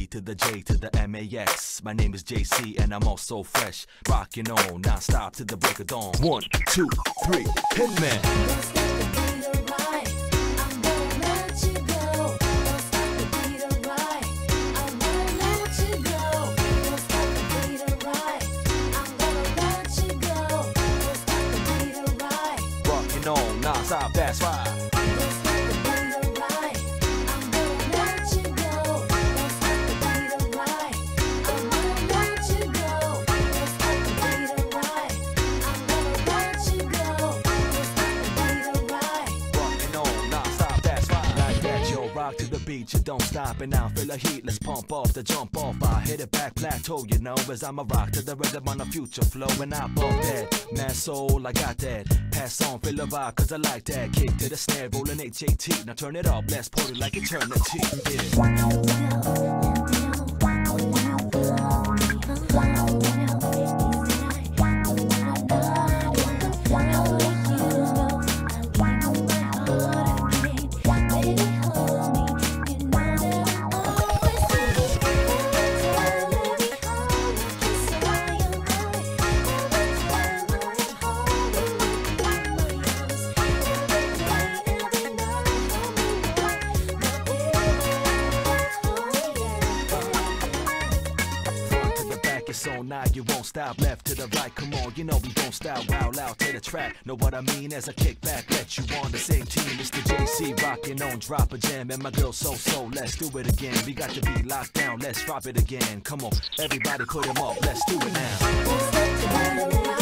to the J to the MAX. My name is JC and I'm also fresh. Rocking on non-stop to the break of dawn. 1, 2, 3, hit me. On non-stop, that's right. To the beat, you don't stop and now feel the heat. Let's pump off the jump off. I hit it back plateau, you know, as I'm a rock to the rhythm on the future flow. And I bump that, man soul, I got that. Pass on, feel the vibe, cause I like that. Kick to the snare, rolling HAT. Now turn it up, let's party like eternity. Yeah. So now you won't stop, left to the right, come on, you know we don't stop, wild out to the track, know what I mean as I kick back, let you on the same team, Mr. JC rocking on, drop a jam, and my girl so, let's do it again, we got to be locked down, let's drop it again, come on, everybody put 'em up, let's do it now.